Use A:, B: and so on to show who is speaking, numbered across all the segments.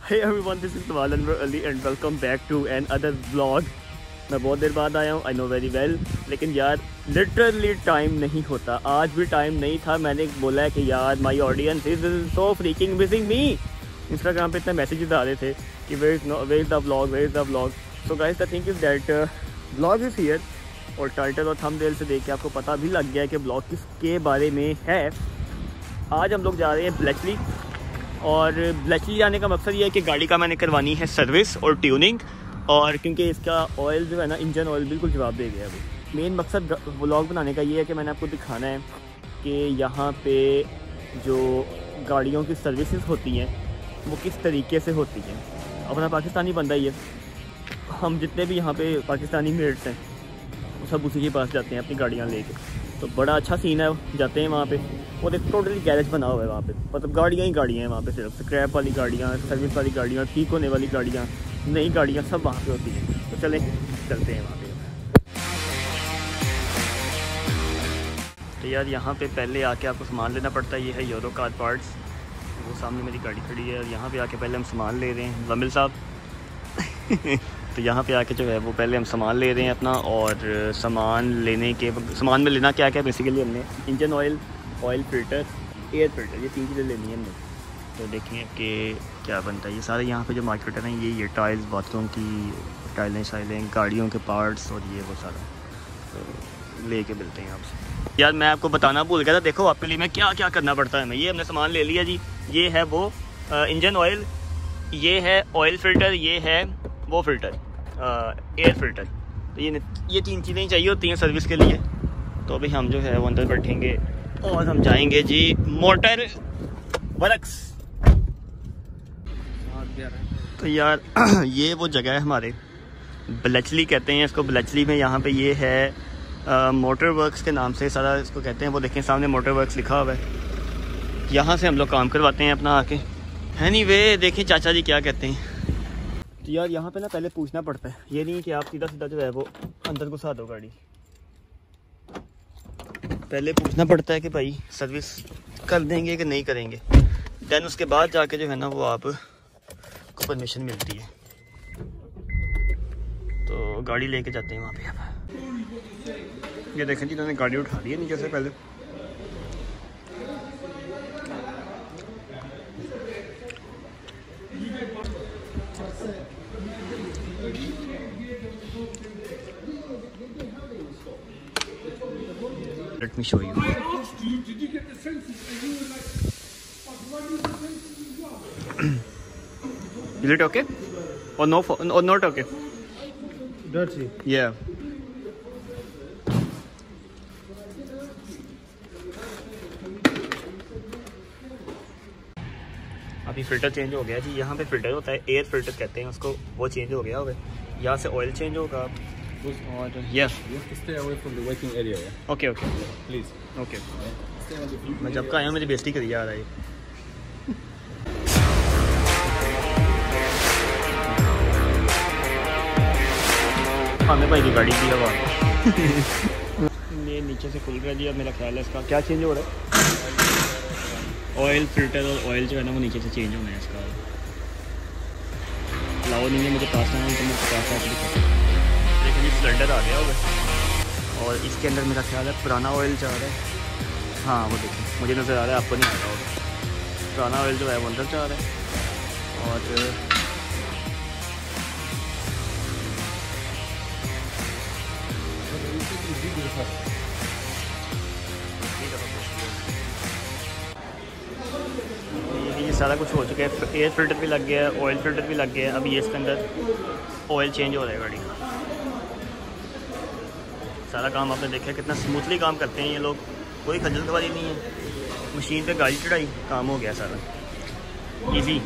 A: Hey everyone, this is Nawal Anwar Ali and welcome back to another vlog. मैं बहुत देर बाद आया हूँ, I know very well, लेकिन यार लिटरली टाइम नहीं होता। आज भी टाइम नहीं था। मैंने बोला है कि यार my audience is so freaking missing me. Instagram पे इतने मैसेजेस आ रहे थे कि where is the vlog. So guys the thing is that vlog is here, और टाइटल और थंबनेल से देख के आपको पता भी लग गया कि ब्लॉग किसके बारे में है। आज हम लोग जा रहे हैं ब्लेचली, और ब्लेचली जाने का मकसद ये है कि गाड़ी का मैंने करवानी है सर्विस और ट्यूनिंग, और क्योंकि इसका ऑयल जो है ना, इंजन ऑयल बिल्कुल जवाब दे गया है। अभी मेन मकसद व्लॉग बनाने का ये है कि मैंने आपको दिखाना है कि यहाँ पे जो गाड़ियों की सर्विसेज होती हैं वो किस तरीके से होती हैं। अपना पाकिस्तानी बंदा ही है, हम जितने भी यहाँ पे पाकिस्तानी मेट्स हैं वो सब उसी के पास जाते हैं अपनी गाड़ियाँ लेके। तो बड़ा अच्छा सीन है, जाते हैं वहाँ पे, और एक टोटली गैरेज बना हुआ है वहाँ पे। मतलब गाड़ियाँ ही गाड़ियाँ हैं वहाँ पे, सिर्फ स्क्रैप वाली गाड़ियाँ, सर्विस वाली गाड़ियाँ, ठीक होने वाली गाड़ियाँ, नई गाड़ियाँ सब वहाँ पे होती हैं। तो चलें चलते हैं वहाँ पे। तो यार यहाँ पे पहले आके आपको सामान लेना पड़ता है। ये है यूरो कार पार्ट्स, वो सामने मेरी गाड़ी खड़ी है, और यहाँ पे आके पहले हम सामान ले रहे हैं जमील साहब। तो यहाँ पे आके जो है वो पहले हम सामान ले रहे हैं अपना, और सामान में लेना क्या क्या बेसिकली हमने engine oil, oil filter, air filter, ये 3 चीज़ें लेनी है हमने। तो देखें कि क्या बनता है। ये सारे यहाँ पे जो मार्केट है ना, ये टाइल्स, बाथरूम की टाइलें, गाड़ियों के पार्ट्स, और ये वो सारा तो लेके मिलते हैं आपसे। यार मैं आपको बताना भूल गया था, देखो आपके लिए मैं क्या क्या करना पड़ता है। मैं ये हमने सामान ले लिया जी। ये है वो इंजन ऑयल, ये है ऑयल फिल्टर, ये है वो फिल्टर एयर फिल्टर। तो ये 3 चीज़ें चाहिए होती हैं सर्विस के लिए। तो अभी हम जो है वो अंदर बैठेंगे और हम जाएंगे जी मोटर वर्क्स। तो यार ये वो जगह है हमारे, ब्लेचली कहते हैं इसको। ब्लेचली में यहाँ पे ये है मोटर वर्क्स के नाम से सारा इसको कहते हैं। वो देखें सामने मोटर वर्क्स लिखा हुआ है। यहाँ से हम लोग काम करवाते हैं अपना आके। एनीवे देखिए चाचा जी क्या कहते हैं। तो यार यहाँ पे ना पहले पूछना पड़ता है, ये नहीं कि आप सीधा सीधा जो है वो अंदर घुसा दो गाड़ी। पहले पूछना पड़ता है कि भाई सर्विस कर देंगे कि नहीं करेंगे, देन उसके बाद जाके जो है ना वो आप को परमिशन मिलती है। तो गाड़ी लेके जाते हैं वहाँ पे। आप ये देखें जी, इन्होंने गाड़ी उठा ली है नीचे से पहले। Let me show you.
B: Did you get the census?
A: Is it okay? Or no? Or not okay?
B: Dirty.
A: Yeah. अभी फ़िल्टर चेंज हो गया जी। यहाँ पे फ़िल्टर होता है, एयर फिल्टर कहते हैं उसको, वो चेंज हो गया होगा। यहाँ से ऑयल चेंज होगा, और
B: You have to stay away from the waiting area. Yeah?
A: Okay okay
B: Please.
A: Okay.
B: Stay on the
A: मैं जब का आया हूँ मेरी बेइज्जती करी जा रहा है। हमें भाई की गाड़ी की हवा ये नीचे से खुल गया जी। अब मेरा ख्याल है इसका क्या चेंज हो रहा है, ऑयल फिल्टर और ऑयल जो है ना वो नीचे से चेंज होना है इसका। लाओ नहीं है मुझे पास आना, तो मैं पास देखिए जी सिलेंडर आ गया होगा, और इसके अंदर मेरा ख्याल है पुराना ऑयल जा रहा है। हाँ वो देखिए मुझे नज़र आ रहा है, आपको नहीं आ रहा होगा। पुराना ऑयल जो है वो अंदर जा रहा है, और ये सारा कुछ हो चुका है। एयर फिल्टर भी लग गया है, ऑयल फिल्टर भी लग गया है। अभी ये इसके अंदर ऑयल चेंज हो रहा है गाड़ी का। सारा काम आपने देखा कितना स्मूथली काम करते हैं ये लोग, कोई खजल खवारी नहीं है। मशीन पे गाड़ी चढ़ाई, काम हो गया सारा इजी।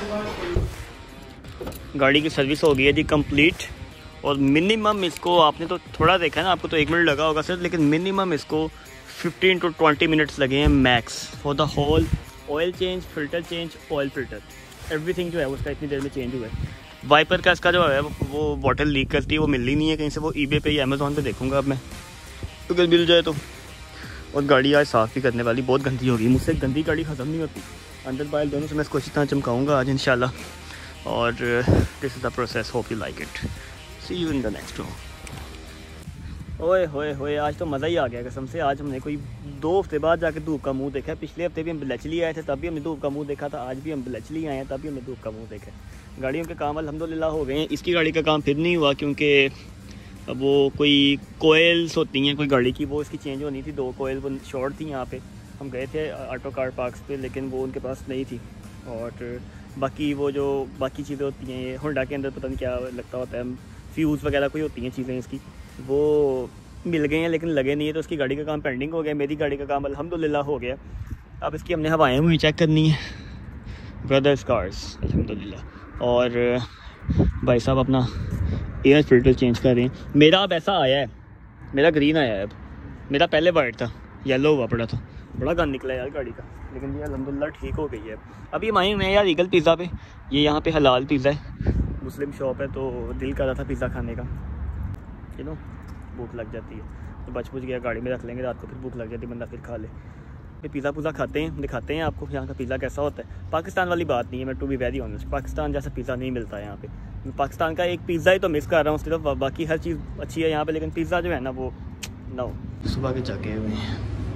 A: गाड़ी की सर्विस हो गई है जी कंप्लीट, और मिनिमम इसको आपने तो थोड़ा देखा है ना, आपको तो 1 मिनट लगा होगा सर, लेकिन मिनिमम इसको 15 to 20 मिनट्स लगे हैं max for the whole oil change, filter change, oil filter, everything जो है उसका इतनी देर में चेंज हुआ है। वाइपर का इसका जो है वो बॉटल लीक करती है, वो मिल ही नहीं है कहीं से। वो ईबे पे या अमेज़ॉन पे देखूंगा अब मैं, तो अगर मिल जाए तो। और गाड़ी आज साफ़ भी करने वाली, बहुत गंदी होगी, मुझसे गंदी गाड़ी ख़त्म नहीं होती। अंदर बाहर दोनों से मैं इसको अच्छी तरह चमकाऊँगा आज इंशाल्लाह। और this is the process, hope you like it, see you in the next one. ओए होए होए, आज तो मज़ा ही आ गया कसम से। आज हमने कोई 2 हफ्ते बाद जाके धूप का मुंह देखा है। पिछले हफ्ते भी हम बिलचली आए थे, तब भी हमने धूप का मुंह देखा था। आज भी हम बिलचली आए हैं, तब भी हमने धूप का मुंह देखा है। गाड़ियों के काम अल्हम्दुलिल्लाह हो गए हैं। इसकी गाड़ी का काम फिर नहीं हुआ क्योंकि अब वो कोई कोयल्स होती हैं कोई गाड़ी की, वो इसकी चेंज होनी थी। 2 कोयल वो शॉर्ट थी। यहाँ पे हम गए थे ऑटो कार पार्क्स पे, लेकिन वो उनके पास नहीं थी। और बाकी वो जो बाकी चीज़ें होती हैं, ये होंडा के अंदर पता नहीं क्या लगता होता है, फ्यूज़ वगैरह कोई होती हैं चीज़ें इसकी, वो मिल गए हैं लेकिन लगे नहीं है। तो उसकी गाड़ी का काम पेंडिंग हो गया। मेरी गाड़ी का काम अल्हम्दुलिल्लाह हो गया। अब इसकी हमने हवाएं हुई चेक करनी है, ब्रदर्स कार्स अल्हम्दुलिल्लाह। और भाई साहब अपना एयर फिल्टर चेंज कर रहे हैं। मेरा अब ऐसा आया है, मेरा ग्रीन आया है। अब मेरा पहले वाइट था, येलो हुआ पड़ा था। बड़ा गंद निकला यार गाड़ी का, लेकिन ये अल्हम्दुलिल्लाह ठीक हो गई है। अभी हम आए हैं यार ईगल पिज़्ज़ा पे। ये यहाँ पे हलाल पिज़्ज़ा है, मुस्लिम शॉप है, तो दिल कर रहा था पिज़्ज़ा खाने का। यू नो भूख लग जाती है तो बच गया, गाड़ी में रख लेंगे, रात को फिर भूख लग जाती है, बंदा फिर खा ले। फिर पिज़्ज़ा खाते हैं, दिखाते हैं आपको यहाँ का पिज़्ज़ा कैसा होता है। पाकिस्तान वाली बात नहीं है, मैं to be very honest, Pakistan जैसा पिज़्ज़ा नहीं मिलता है यहाँ पे। मैं पाकिस्तान का एक पिज़्ज़ा ही तो मिस कर रहा हूँ सिर्फ, बाकी हर चीज़ अच्छी है यहाँ पे, लेकिन पिज़्ज़ा जो है ना वो नो। सुबह के जाके हुए हैं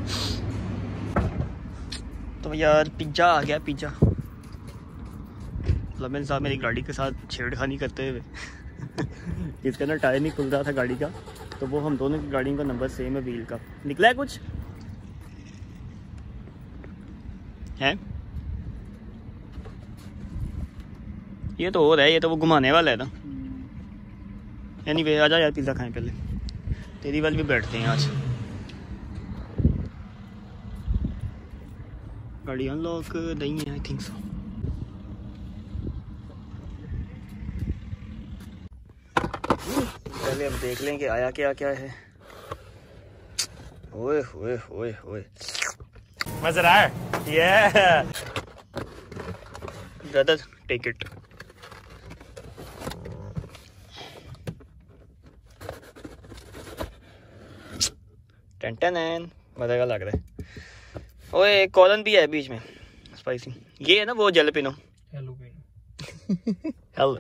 A: तो यार पिज़्ज़ा आ गया। पिज़्ज़ा लमेन साहब मेरी गाड़ी के साथ छेड़खानी करते हुए जिसका ना टायर नहीं खुल रहा था गाड़ी का, तो वो हम दोनों की गाड़ियों का नंबर सेम है, व्हील का निकला है कुछ है। ये तो और है, ये तो वो घुमाने वाला है ना। एनीवे आजा यार पिज़्ज़ा खाएं पहले, तेरी वाली भी बैठते हैं आज। गाड़ी अनलॉक नहीं है आई थिंक सो। पहले हम देख लें कि आया क्या क्या है। ओए होए होए होए, मज़ा आ रहा है। ये ब्रदर टेक इट। टेंटन मज़े का लग रहा है। ओए कॉर्न भी है बीच में स्पाइसी। ये है ना वो jalapeno. Hello hello,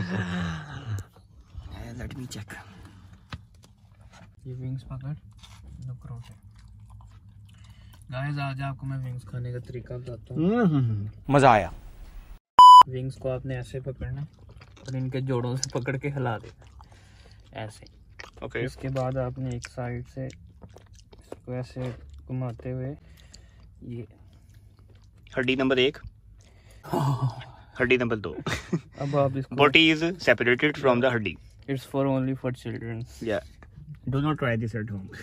A: let me check.
C: ये विंग्स पकड़ नो क्रोच है। गाइस आज आपको मैं विंग्स खाने का तरीका बताता हूँ।
A: मज़ा आया।
C: विंग्स को आपने ऐसे पकड़ना और इनके जोड़ों से पकड़ के हिला देना ऐसे।
A: ओके।
C: इसके बाद आपने एक साइड से इसको ऐसे घुमाते हुए, ये
A: हड्डी नंबर 1, हड्डी नंबर 2।
C: अब आप इसको
A: body is separated from the हड्डी।
C: It's for only for children.
A: Yeah. Do not try this at home.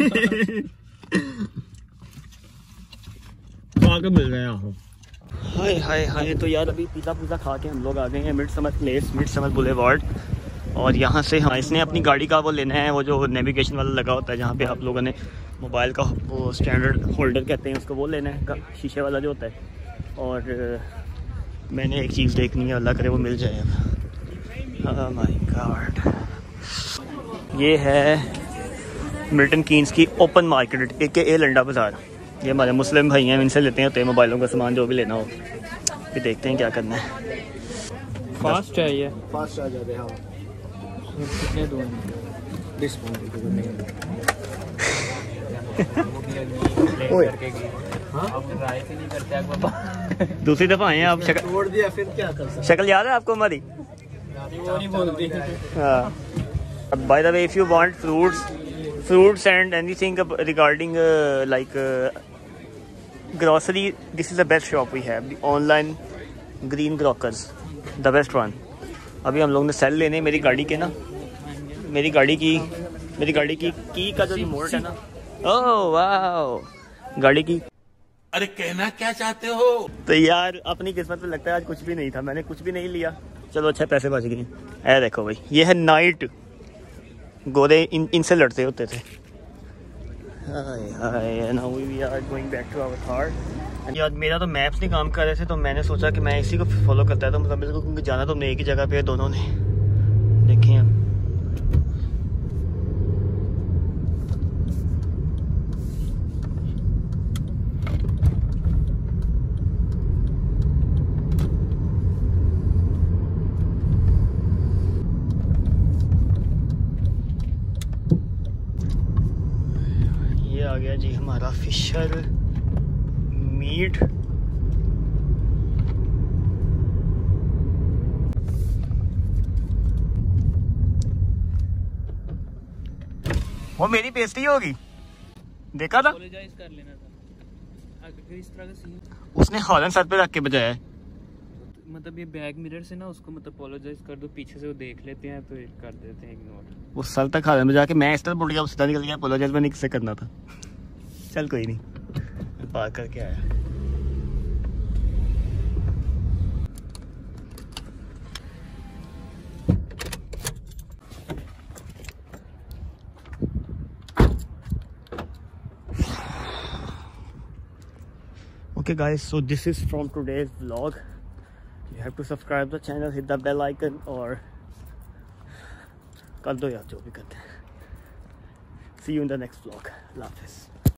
A: आगे मिल रहे हैं। हाय हाय हाय, तो यार अभी पिज़्ज़ा खा के हम लोग आ गए हैं Midsummer Place, Midsummer Boulevard. और यहाँ से हम इसने अपनी गाड़ी का वो लेना है, वो जो नेविगेशन वाला लगा होता है जहाँ पे आप लोगों ने मोबाइल का वो स्टैंडर्ड होल्डर कहते हैं उसको, वो लेना है, शीशे वाला जो होता है। और मैंने एक चीज़ देखनी है, अल्लाह करे वो मिल जाए। ओह माय गॉड, ये है मिल्टन कीन्स की open market AKA Landa Bazaar. ये हमारे मुस्लिम भाई हैं, इनसे लेते हैं मोबाइलों का सामान जो भी लेना हो। फिर देखते हैं क्या करना है।
C: फास्ट है ये,
B: फास्ट आ जाते हैं।
C: कितने दूर
A: दूसरी दफ़ा आए हैं आप।
B: छोड़ दिया फिर क्या कर सकते।
A: शक्ल याद है आपको हमारी?
C: वो नहीं बोलती।
A: By the way, if you want fruits and anything regarding like grocery, this is the best shop we have. The online green grocers, the best one. अभी हम लोग ने सेल लेने मेरी गाड़ी के ना, मेरी गाड़ी की की का जो रिमोट है ना। ओह वाह, गाड़ी की।
D: अरे कहना क्या चाहते हो?
A: तो यार अपनी किस्मत में लगता है आज कुछ भी नहीं था, मैंने कुछ भी नहीं लिया। चलो अच्छा पैसे बच गए। ऐ देखो भाई, ये है नाइट, गोरे इनसे लड़ते होते थे। Now we are going back to our car. यार मेरा तो मैप्स नहीं काम कर रहे थे, तो मैंने सोचा कि मैं इसी को फॉलो करता है। तो मतलब मेरे को क्योंकि जाना तो हमने एक ही जगह पे है दोनों ने। देखें अब आ गया जी हमारा फिशर मीट। वो मेरी बेइज्जती होगी, देखा था।
C: अपोलोजाइज कर लेना था अगर इस तरह का सीन।
A: उसने हॉर्न सर पे रख के बजाया है।
C: मतलब ये बैक मिरर से ना उसको मतलब अपोलोजाइज कर दो, पीछे से वो देख लेते हैं तो कर देते हैं इग्नोर।
A: वो सर तक हॉर्न बजा के मैं इस तरह बुढ़ गया, सीधा निकल गया। अपोलोजाइज मैंने किससे करना था। चल कोई नहीं, पार करके आया। Okay guys, so this is from today's vlog. You have to subscribe the channel, hit the bell icon और कर दो यार जो भी करते हैं। See you in the next vlog. Allah Hafiz.